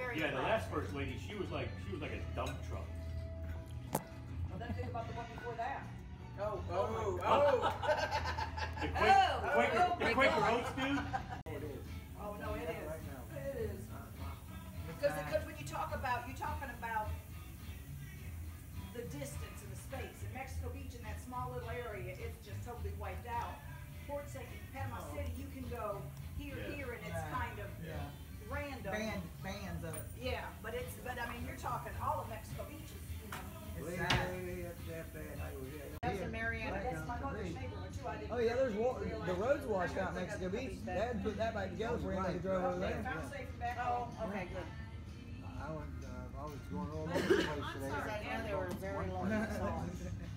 Yeah, the last first lady, she was like a dump truck. Well, then think about the one before that. Oh. The Quaker Oats dude. Oh, it is. Oh no, it is. Right now. It is. Because when you talk about, you're talking about the distance and the space. In Mexico Beach, in that small little area, it's just totally wiped out. Port St. Panama City, you can go here, and it's kind of random. Bands of it. Yeah, but I mean, you're talking all of Mexico Beach is, you know. It's sad. That's in Mariana. That's my mother's Beach. neighborhood too. I didn't Oh yeah, there's realize the roads washed out in Mexico Beach. Dad put that back together for him when he drove over there. Found safe and back home. Oh, okay, good. I was going all over the place today. I know they were very long.